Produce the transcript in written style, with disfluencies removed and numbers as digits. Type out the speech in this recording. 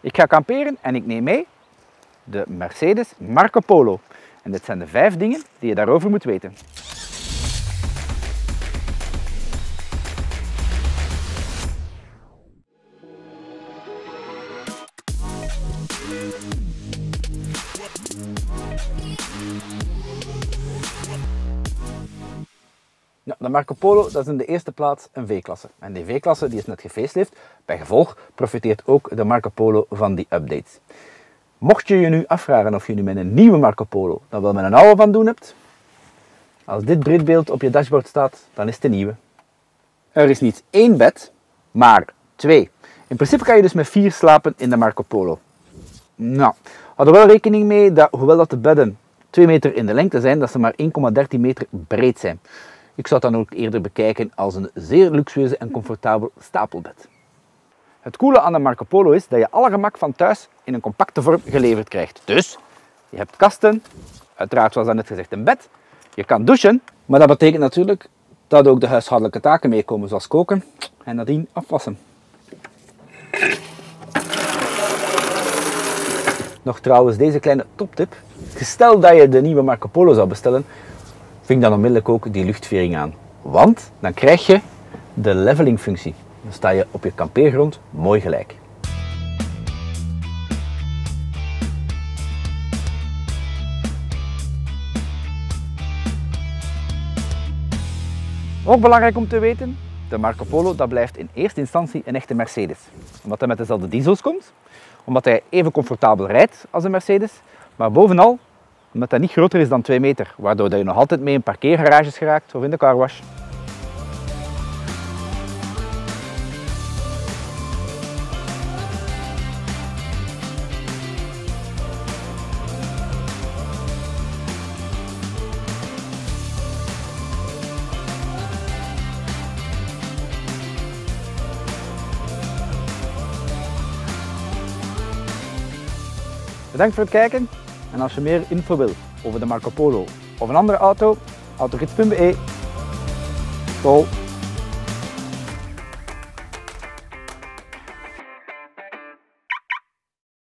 Ik ga kamperen en ik neem mee de Mercedes Marco Polo. En dit zijn de 5 dingen die je daarover moet weten. Ja, de Marco Polo, dat is in de eerste plaats een V-klasse. En die V-klasse die is net gefacelift. Bij gevolg profiteert ook de Marco Polo van die updates. Mocht je je nu afvragen of je nu met een nieuwe Marco Polo dan wel met een oude van doen hebt, als dit breedbeeld op je dashboard staat, dan is het de nieuwe. Er is niet 1 bed, maar 2. In principe kan je dus met 4 slapen in de Marco Polo. Nou, hou er wel rekening mee dat, hoewel dat de bedden 2 meter in de lengte zijn, dat ze maar 1,13 meter breed zijn. Ik zou het dan ook eerder bekijken als een zeer luxueuze en comfortabel stapelbed. Het coole aan de Marco Polo is dat je alle gemak van thuis in een compacte vorm geleverd krijgt. Dus, je hebt kasten, uiteraard zoals net gezegd een bed, je kan douchen, maar dat betekent natuurlijk dat ook de huishoudelijke taken meekomen zoals koken en nadien afwassen. Nog trouwens deze kleine toptip, stel dat je de nieuwe Marco Polo zou bestellen, ving dan onmiddellijk ook die luchtvering aan. Want dan krijg je de leveling functie. Dan sta je op je kampeergrond mooi gelijk. Ook belangrijk om te weten, de Marco Polo dat blijft in eerste instantie een echte Mercedes. Omdat hij met dezelfde diesels komt, omdat hij even comfortabel rijdt als een Mercedes, maar bovenal omdat hij niet groter is dan 2 meter, waardoor je nog altijd mee in parkeergarages geraakt of in de carwash. Bedankt voor het kijken en als je meer info wil over de Marco Polo of een andere auto, autogids.be. School.